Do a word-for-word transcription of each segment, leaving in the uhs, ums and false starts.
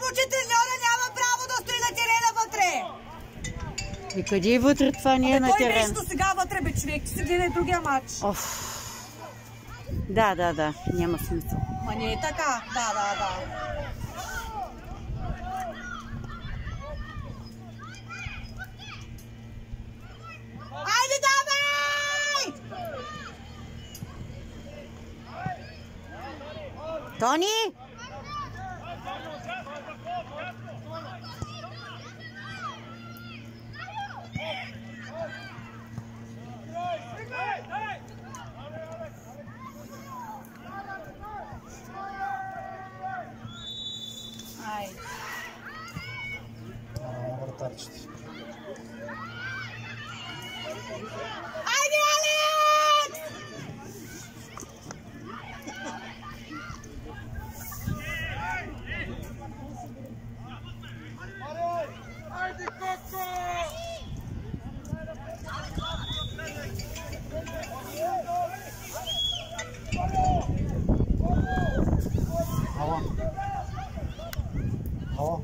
че треньора няма право да стои на терена вътре? И къде е вътре? Това не е на терен. Той беше до сега вътре, бе, човек. Ти си гледай другия матч. Оф. Да, да, да. Няма смисъл. Ма не е така. Да, да, да. Айде, давай! Тони! Айде. Айде, Алекс! Айде, Коко! Ало. Ало.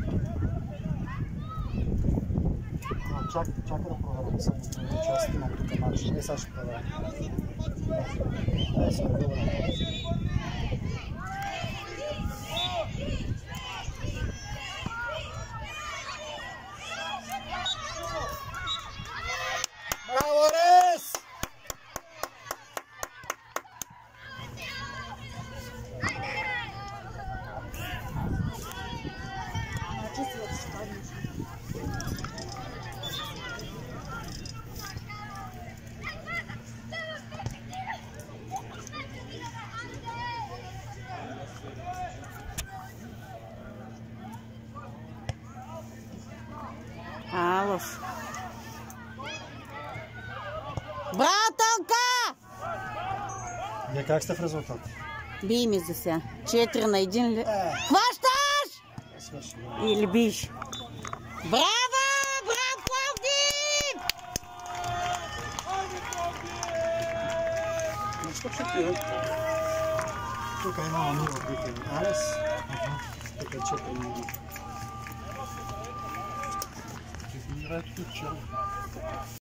Чак, чакай да проверям само част на тук матч. Не, сега ще проверям. Да, сега добре. Браво, Рес! Алов. Браво, Тонка! Вие как сте в резултат? Бий ми за сега. Четири на един ли? Хващаш! Или биш? Браво! Браво, Пловдив! Тук има нула викен Арес. Тук е четири нула. Играят тут чел.